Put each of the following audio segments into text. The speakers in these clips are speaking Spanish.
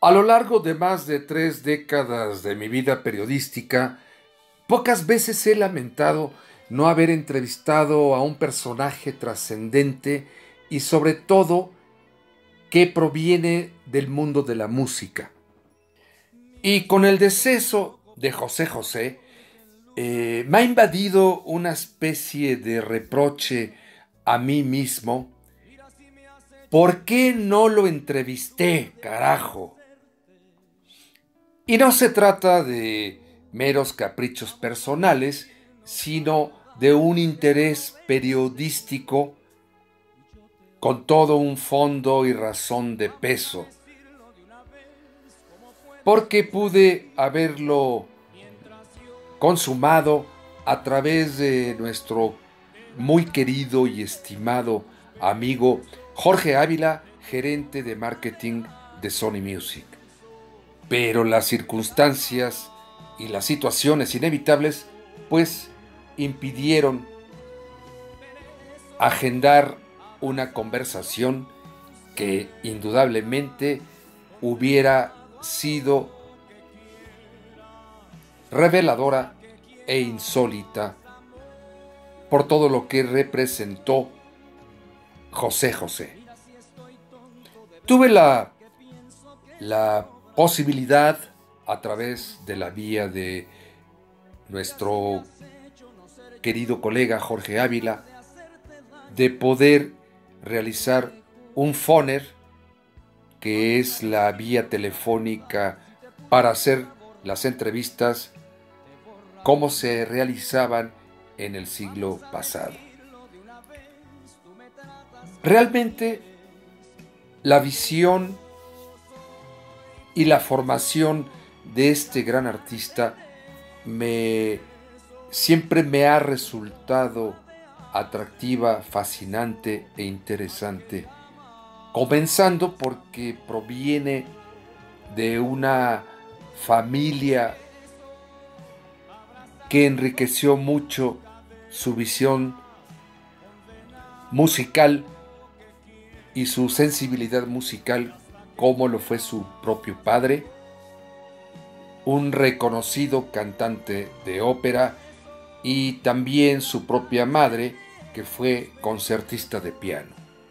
A lo largo de más de 3 décadas de mi vida periodística, pocas veces he lamentado no haber entrevistado a un personaje trascendente y sobre todo que proviene del mundo de la música. Y con el deceso de José José, me ha invadido una especie de reproche a mí mismo. ¿Por qué no lo entrevisté, carajo? Y no se trata de meros caprichos personales, sino de un interés periodístico con todo un fondo y razón de peso, porque pude haberlo consumado a través de nuestro muy querido y estimado amigo Jorge Ávila, gerente de marketing de Sony Music. Pero las circunstancias y las situaciones inevitables, pues, impidieron agendar una conversación que indudablemente hubiera sido reveladora e insólita por todo lo que representó José José. Tuve la posibilidad, a través de la vía de nuestro querido colega Jorge Ávila, de poder realizar un phoner, que es la vía telefónica para hacer las entrevistas como se realizaban en el siglo pasado. Realmente la visión y la formación de este gran artista siempre me ha resultado atractiva, fascinante e interesante, comenzando porque proviene de una familia que enriqueció mucho su visión musical y su sensibilidad musical, como lo fue su propio padre, un reconocido cantante de ópera, y también su propia madre, que fue concertista de piano.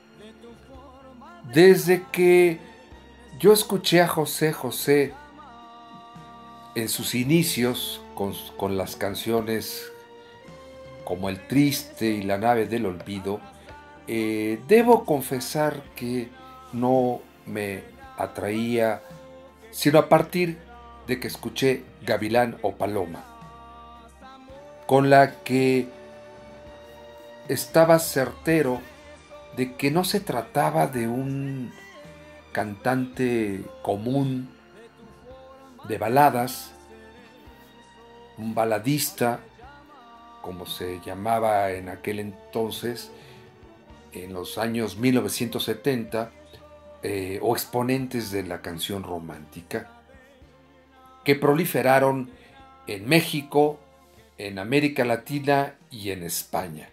Desde que yo escuché a José José en sus inicios con las canciones como El Triste y La Nave del Olvido, debo confesar que no me atraía, sino a partir de que escuché Gavilán o Paloma, con la que estaba certero de que no se trataba de un cantante común de baladas, un baladista, como se llamaba en aquel entonces, en los años 1970, o exponentes de la canción romántica, que proliferaron en México, en América Latina y en España,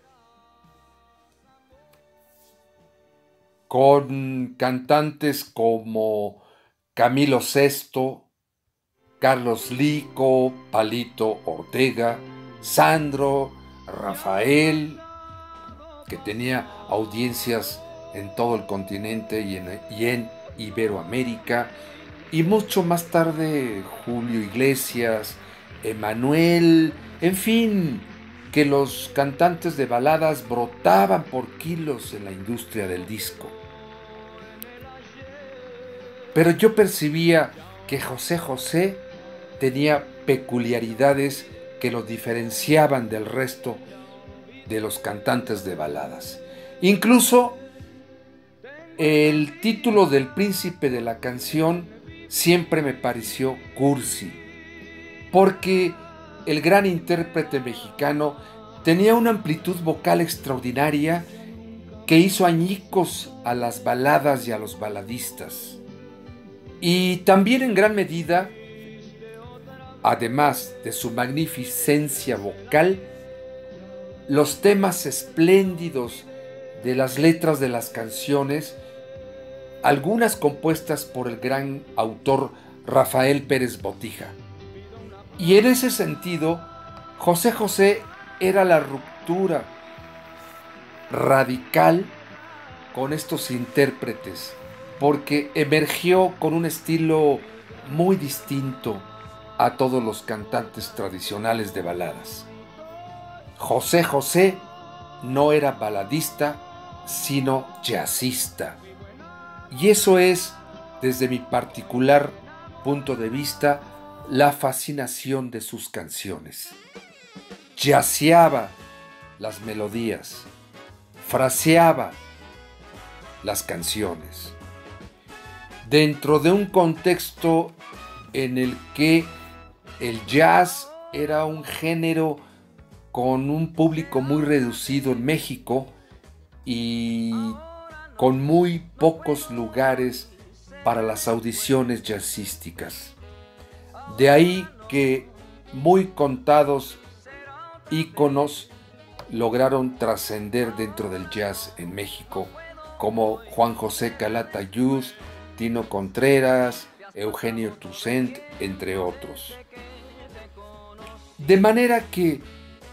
con cantantes como Camilo Sesto, Carlos Lico, Palito Ortega, Sandro, Rafael, que tenía audiencias en todo el continente y en Iberoamérica, y mucho más tarde Julio Iglesias, Emanuel, en fin, que los cantantes de baladas brotaban por kilos en la industria del disco. Pero yo percibía que José José tenía peculiaridades que lo diferenciaban del resto de los cantantes de baladas. Incluso el título del príncipe de la canción siempre me pareció cursi, porque el gran intérprete mexicano tenía una amplitud vocal extraordinaria que hizo añicos a las baladas y a los baladistas. Y también en gran medida, además de su magnificencia vocal, los temas espléndidos de las letras de las canciones algunas compuestas por el gran autor Rafael Pérez Botija. Y en ese sentido, José José era la ruptura radical con estos intérpretes, porque emergió con un estilo muy distinto a todos los cantantes tradicionales de baladas. José José no era baladista, sino jazzista. Y eso es, desde mi particular punto de vista, la fascinación de sus canciones. Jazzeaba las melodías, fraseaba las canciones, dentro de un contexto en el que el jazz era un género con un público muy reducido en México y con muy pocos lugares para las audiciones jazzísticas. De ahí que muy contados íconos lograron trascender dentro del jazz en México, como Juan José Calatayud, Tino Contreras, Eugenio Toussaint, entre otros. De manera que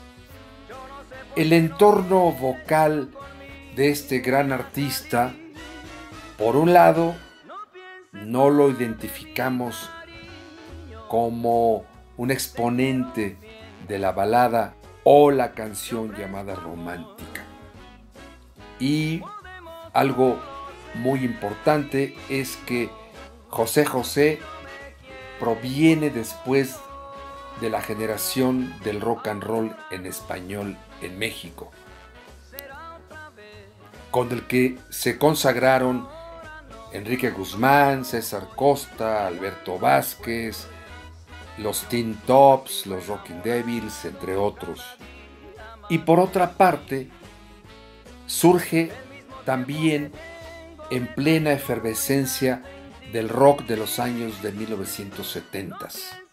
el entorno vocal de este gran artista, por un lado, no lo identificamos como un exponente de la balada o la canción llamada romántica. Y algo muy importante es que José José proviene después de la generación del rock and roll en español en México, con el que se consagraron Enrique Guzmán, César Costa, Alberto Vázquez, los Teen Tops, los Rocking Devils, entre otros. Y por otra parte, surge también en plena efervescencia del rock de los años de 1970,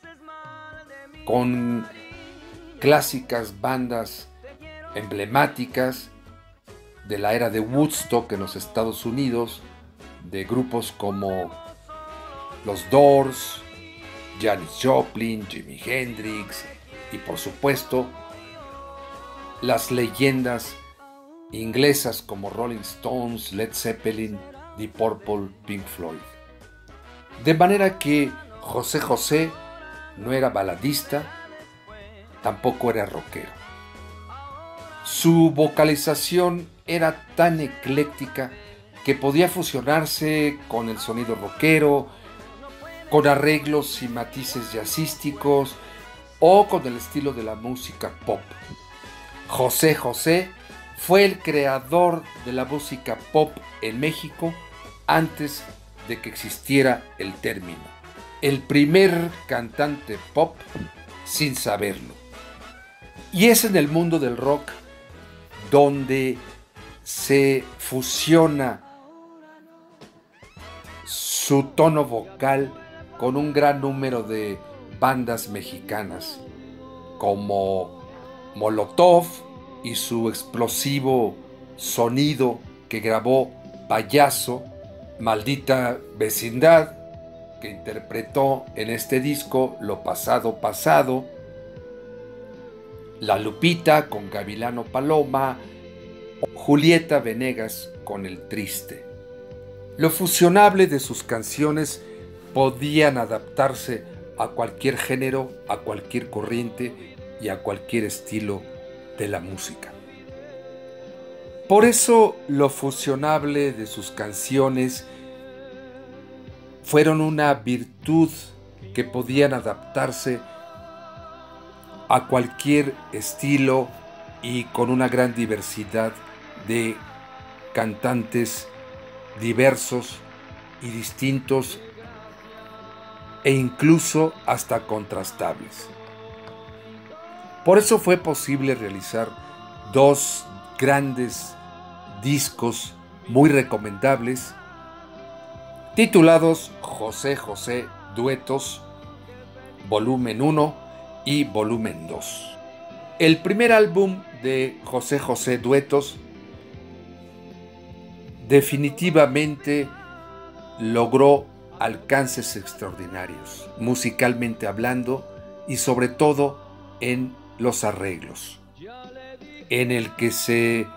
con clásicas bandas emblemáticas de la era de Woodstock en los Estados Unidos, de grupos como los Doors, Janis Joplin, Jimi Hendrix y por supuesto las leyendas inglesas como Rolling Stones, Led Zeppelin, Deep Purple, Pink Floyd. De manera que José José no era baladista, tampoco era rockero. Su vocalización era tan ecléctica que podía fusionarse con el sonido rockero, con arreglos y matices jazzísticos o con el estilo de la música pop. José José fue el creador de la música pop en México antes de que existiera el término. El primer cantante pop sin saberlo. Y es en el mundo del rock donde se fusiona su tono vocal con un gran número de bandas mexicanas como Molotov y su explosivo sonido que grabó Payaso, Maldita Vecindad, que interpretó en este disco Lo Pasado Pasado, La Lupita con Gavilano Paloma, Julieta Venegas con El Triste. Lo fusionable de sus canciones podían adaptarse a cualquier género, a cualquier corriente y a cualquier estilo de la música. Por eso lo fusionable de sus canciones fueron una virtud que podían adaptarse a cualquier estilo y con una gran diversidad de cantantes diversos y distintos e incluso hasta contrastables. Por eso fue posible realizar dos grandes discos muy recomendables titulados José José Duetos, volumen 1 y volumen 2. El primer álbum de José José Duetos definitivamente logró alcances extraordinarios, musicalmente hablando y sobre todo en los arreglos, en el que se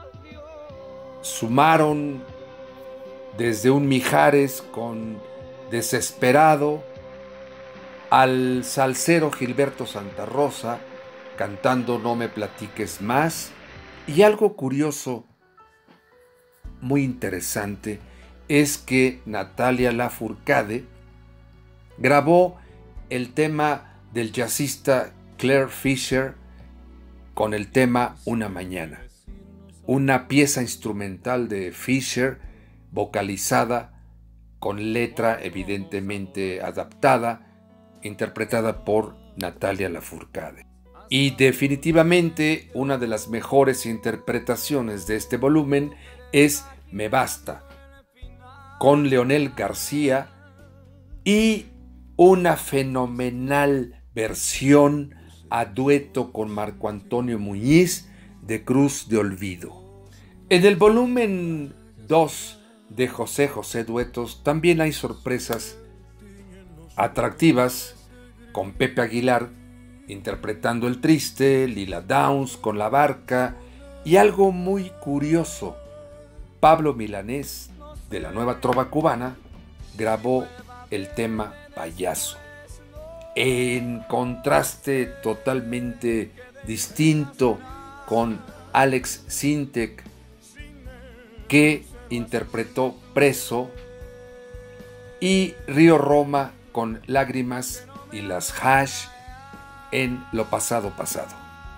sumaron desde un Mijares con Desesperado al salsero Gilberto Santa Rosa cantando No me platiques más. Y algo curioso, muy interesante, es que Natalia Lafourcade grabó el tema del jazzista Claire Fisher con el tema Una Mañana, una pieza instrumental de Fisher vocalizada con letra evidentemente adaptada, interpretada por Natalia Lafourcade. Y definitivamente una de las mejores interpretaciones de este volumen es Me Basta, con Leonel García y una fenomenal versión a dueto con Marco Antonio Muñiz de Cruz de Olvido. En el volumen 2 de José José Duetos también hay sorpresas atractivas con Pepe Aguilar interpretando El Triste, Lila Downs con La Barca y algo muy curioso, Pablo Milanés de la Nueva Trova Cubana grabó el tema Payaso, en contraste totalmente distinto con Alex Sintek, que interpretó Preso, y Río Roma con Lágrimas y las Hash en Lo Pasado Pasado.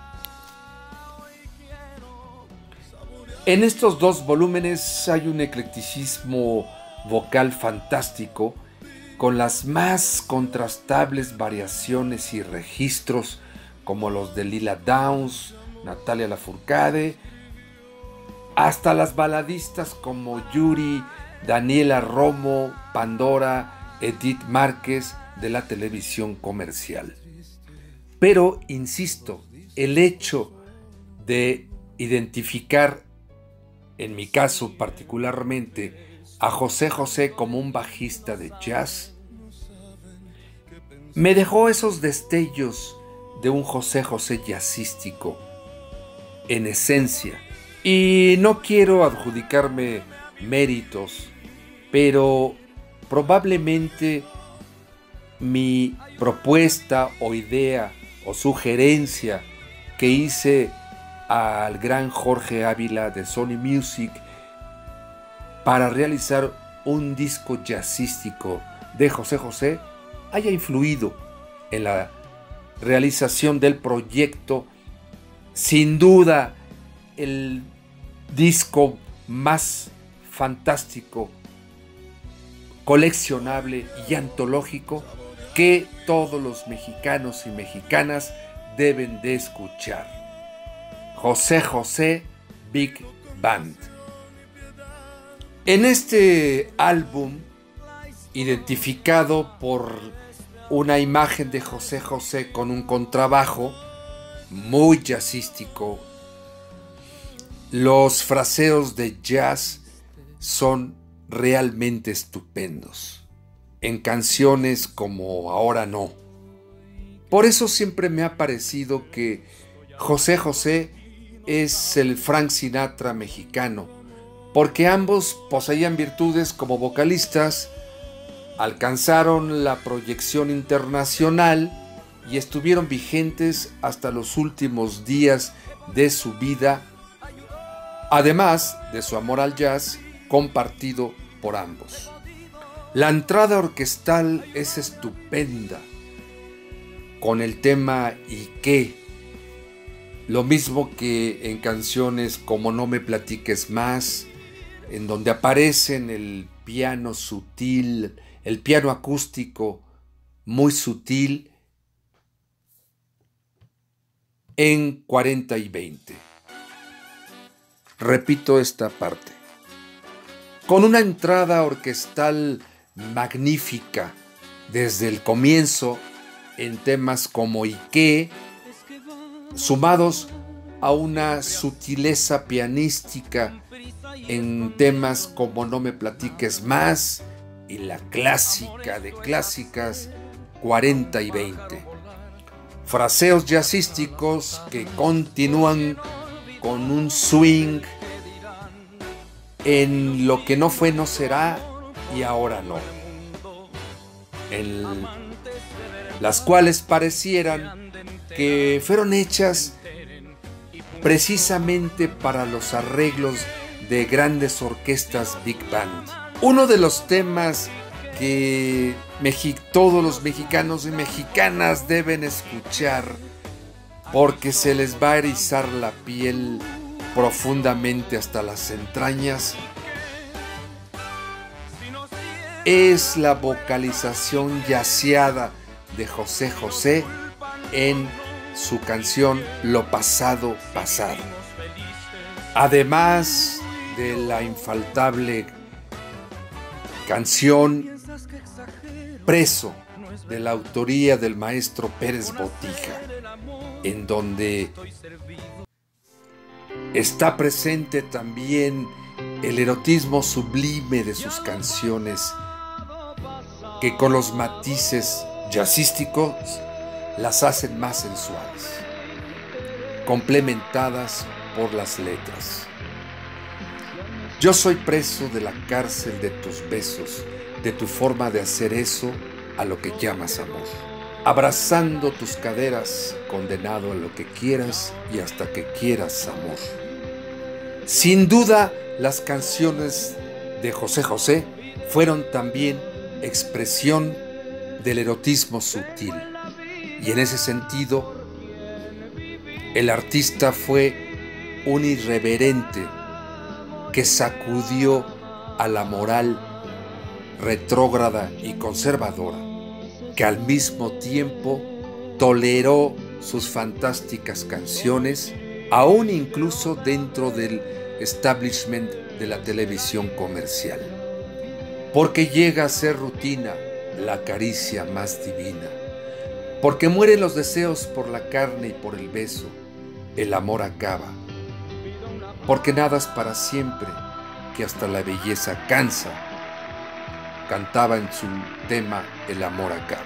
En estos dos volúmenes hay un eclecticismo vocal fantástico, con las más contrastables variaciones y registros como los de Lila Downs, Natalia Lafourcade, hasta las baladistas como Yuri, Daniela Romo, Pandora, Edith Márquez de la televisión comercial. Pero, insisto, el hecho de identificar, en mi caso particularmente, a José José como un bajista de jazz, me dejó esos destellos de un José José jazzístico, en esencia. Y no quiero adjudicarme méritos, pero probablemente mi propuesta o idea o sugerencia que hice al gran Jorge Ávila de Sony Music para realizar un disco jazzístico de José José haya influido en la realización del proyecto. Sin duda, el disco más fantástico, coleccionable y antológico que todos los mexicanos y mexicanas deben de escuchar. José José Big Band. En este álbum, identificado por una imagen de José José con un contrabajo muy jazzístico, los fraseos de jazz son realmente estupendos, en canciones como Ahora No. Por eso siempre me ha parecido que José José es el Frank Sinatra mexicano, porque ambos poseían virtudes como vocalistas, alcanzaron la proyección internacional y estuvieron vigentes hasta los últimos días de su vida, además de su amor al jazz compartido por ambos. La entrada orquestal es estupenda, con el tema ¿Y qué? Lo mismo que en canciones como No me platiques más, en donde aparecen el piano sutil, el piano acústico muy sutil en 40 y 20. Repito esta parte. Con una entrada orquestal magnífica desde el comienzo en temas como ¿Y qué?, sumados a una sutileza pianística en temas como No me platiques más y la clásica de clásicas 40 y 20. Fraseos jazzísticos que continúan con un swing en lo que no fue no será y ahora no, en las cuales parecieran que fueron hechas precisamente para los arreglos de grandes orquestas Big Band. Uno de los temas que todos los mexicanos y mexicanas deben escuchar porque se les va a erizar la piel profundamente hasta las entrañas es la vocalización yaceada de José José en su canción Lo pasado pasado. Además de la infaltable canción Preso, de la autoría del maestro Pérez Botija, en donde está presente también el erotismo sublime de sus canciones, que con los matices jazzísticos las hacen más sensuales, complementadas por las letras. Yo soy preso de la cárcel de tus besos, de tu forma de hacer eso a lo que llamas amor. Abrazando tus caderas, condenado a lo que quieras y hasta que quieras amor. Sin duda, las canciones de José José fueron también expresión del erotismo sutil. Y en ese sentido, el artista fue un irreverente que sacudió a la moral retrógrada y conservadora, que al mismo tiempo toleró sus fantásticas canciones, aún incluso dentro del establishment de la televisión comercial. Porque llega a ser rutina la caricia más divina, porque mueren los deseos por la carne y por el beso, el amor acaba, porque nada es para siempre, que hasta la belleza cansa, cantaba en su tema El amor acaba.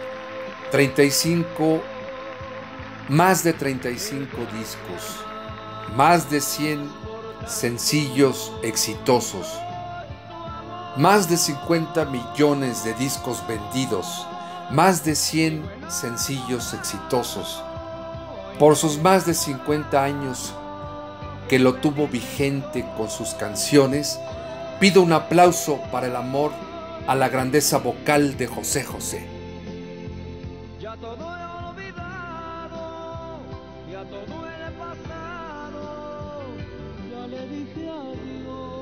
Más de 35 discos, más de 100 sencillos exitosos, más de 50 millones de discos vendidos, más de 100 sencillos exitosos. Por sus más de 50 años que lo tuvo vigente con sus canciones, pido un aplauso para el amor a la grandeza vocal de José José. Ya todo he olvidado, ya todo he pasado, ya le dije adiós.